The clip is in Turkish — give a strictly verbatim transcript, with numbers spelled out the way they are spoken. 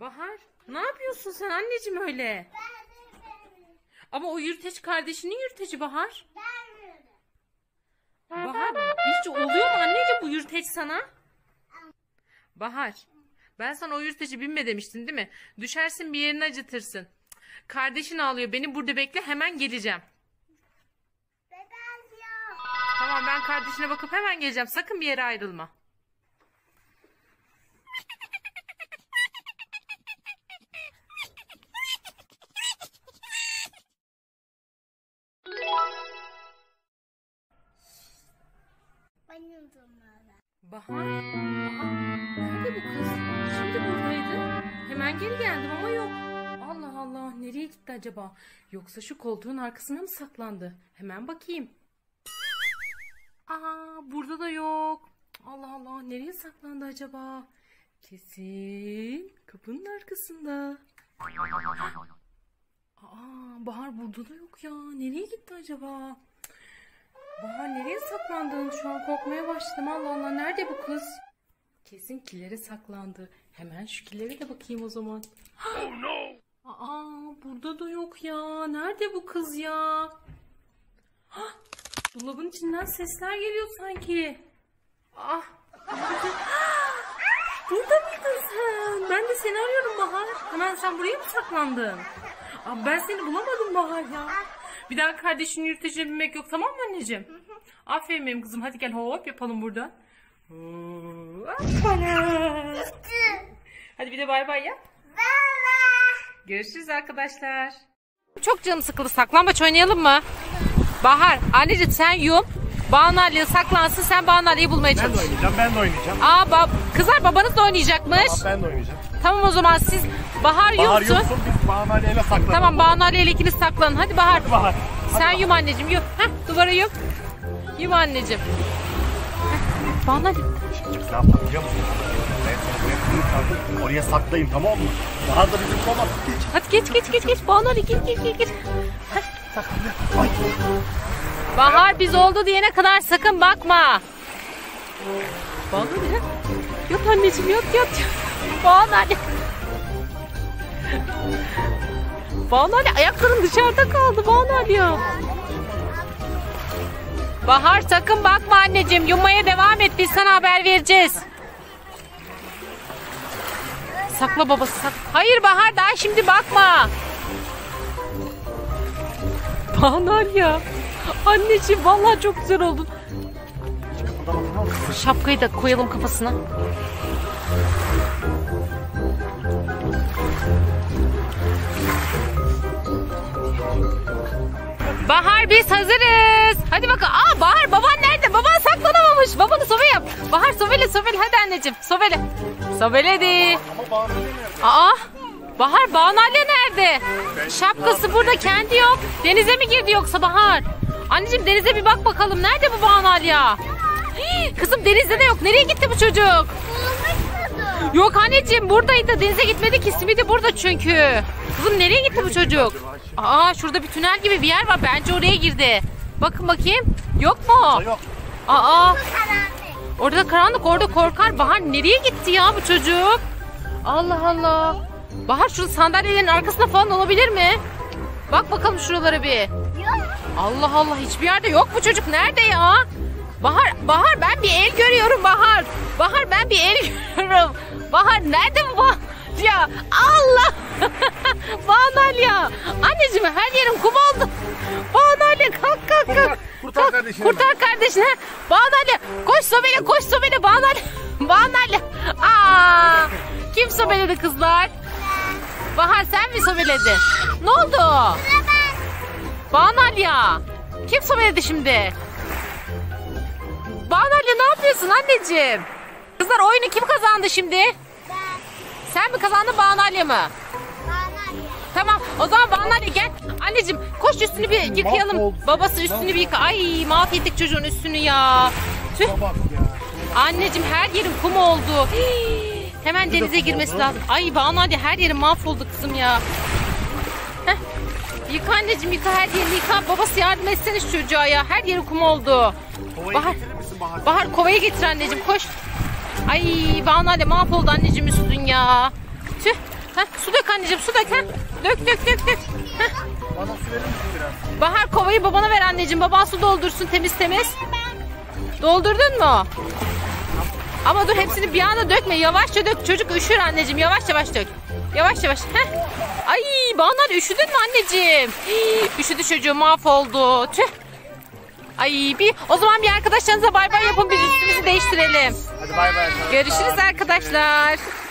Bahar, ne yapıyorsun sen anneciğim öyle? Ama o yürüteç kardeşinin yürüteci Bahar. Bahar, hiç oluyor mu anneciğim bu yürüteç sana? Bahar, ben sana o yürüteci binme demiştim değil mi? Düşersin bir yerini acıtırsın. Kardeşin ağlıyor, beni burada bekle, hemen geleceğim. Tamam, ben kardeşine bakıp hemen geleceğim, sakın bir yere ayrılma. Bahar, Bahar, nerede bu kız? Şimdi buradaydı. Hemen geri geldim ama yok. Allah Allah, nereye gitti acaba? Yoksa şu koltuğun arkasına mı saklandı? Hemen bakayım. Aa, burada da yok. Allah Allah, nereye saklandı acaba? Kesin kapının arkasında. Aa, Bahar burada da yok ya. Nereye gitti acaba? Bahar, nereye saklandın? Şu an korkmaya başladım. Allah Allah, nerede bu kız? Kesin kilere saklandı. Hemen şu kilere de bakayım o zaman. Oh no! Aa, burada da yok ya. Nerede bu kız ya? Hah, dolabın içinden sesler geliyor sanki. Ah, burada mıydın sen? Ben de seni arıyorum Bahar. Hemen sen buraya mı saklandın? Aa, ben seni bulamadım Bahar ya. Bir daha kardeşinin yürütecine binmek yok, tamam mı anneciğim? Hı hı. Aferin benim kızım, hadi gel hop yapalım burada. Hadi bir de bay bay yap. Görüşürüz arkadaşlar. Çok canım sıkıldı, saklambaç oynayalım mı? Bahar, anneciğim sen yum. Banu Ali'ye saklansın, sen Banu Ali'yi bulmaya çalış. Ben de oynayacağım, ben de oynayacağım. Aa, bab kızlar babanız da oynayacakmış. Tamam, ben de oynayacağım. Tamam o zaman siz Bahar yumsun. Bahar yumsun, biz Banu Ali'yle saklanalım. Tamam, Banu Ali'yle ikiniz saklanın. Hadi Bahar. Hadi Bahar. Sen hadi yum anneciğim, yum. Heh, duvara yum. Yum anneciğim. Heh, Banu Ali. Şimdi ne yapalım biliyor musun? Ben seni buraya kıyım oraya saklayayım, tamam mı? Bahar da bizim olmaz. Hadi geç geç geç geç. Banu Ali gel gel gel. Ay. Bahar, biz oldu diyene kadar sakın bakma. Banu Ali. Yok anneciğim, yok yok. Banu Ali. Banu Ali, ayakların dışarıda kaldı Banu Ali ya. Bahar, sakın bakma anneciğim, yummaya devam et, biz sana haber vereceğiz. Sakla babası, sak. Hayır Bahar, daha şimdi bakma. Banu Ali ya. Anneciğim vallahi çok güzel oldun. Şapkayı da koyalım kafasına. Bahar, biz hazırız. Hadi bakalım. Aa, Bahar, baban nerede? Baban saklanamamış. Babanı sobe yap. Bahar, sobele sobele. Hadi anneciğim, sobele. Sobeledi. Aa, Bahar, Banu Ali nerede? Şapkası burada, kendi yok. Denize mi girdi yoksa Bahar? Anneciğim, denize bir bak bakalım. Nerede bu Banu Ali ya? Hii, kızım, denizde de yok. Nereye gitti bu çocuk? Yok anneciğim, buradaydı. Denize gitmedi ki. Simidi burada çünkü. Kızım, nereye gitti bu çocuk? Aa, şurada bir tünel gibi bir yer var. Bence oraya girdi. Bakın bakayım. Yok mu? Yok. Aa, orada karanlık, orada korkar. Bahar, nereye gitti ya bu çocuk? Allah Allah. Bahar, şu sandalyelerin arkasında falan olabilir mi? Bak bakalım şuralara bir. Allah Allah, hiçbir yerde yok bu çocuk. Nerede ya? Bahar, Bahar, ben bir el görüyorum Bahar. Bahar, ben bir el görüyorum. Bahar, nerede bu Bahar ya? Allah. Banu Ali ya. Anneciğim, her yerim kum oldu. Banu Ali, kalk kalk kalk. Kurtar, kurtar kardeşini. Kurtar kardeşini. Banu Ali, koş sobele, koş sobele Banu Ali. Banu Ali. Aa, kim sobeledi kızlar? Bahar, sen mi sobeledin? Ne oldu? Banu Ali ya. Kim sobeledi şimdi? Banu Ali, ne yapıyorsun anneciğim? Kızlar, oyunu kim kazandı şimdi? Ben. Sen mi kazandın, Banu Ali mi? Banu Ali. Tamam, o zaman Banu Ali gel. Anneciğim, koş üstünü bir yıkayalım. Mahvoldu. Babası üstünü bir yıka. Ay, mahvettik çocuğun üstünü ya. Tüh. Anneciğim, her yerim kum oldu. Hii, hemen denize girmesi lazım. Ay Banu Ali, her yerim mahvoldu kızım ya. Heh. Yıka anneciğim, yıka her yerini yıka. Babası yardım etsene şu çocuğa ya. Her yeri kum oldu. Kovayı Bahar, getirir misin Bahar? Bahar, kovayı getir anneciğim, koş. Ay Banu Ali, mahvoldu anneciğim üstün ya. Tüh. Heh, su dök anneciğim, su dök. Heh. Dök dök dök dök. Heh. Bana su verir misin biraz? Bahar kovayı babana ver anneciğim. Baban su doldursun temiz temiz. Doldurdun mu? Ama dur hepsini bir anda dökme. Yavaşça dök. Çocuk üşür anneciğim. Yavaş yavaş dök. Yavaş yavaş. Heh. Ay Bahar üşüdün mü anneciğim? Hii, üşüdü çocuğu, mahvoldu. Tüh. Ay bir o zaman bir arkadaşlarınıza bay bay yapın, biz üstümüzü değiştirelim. Hadi bay bay. Görüşürüz arkadaşlar.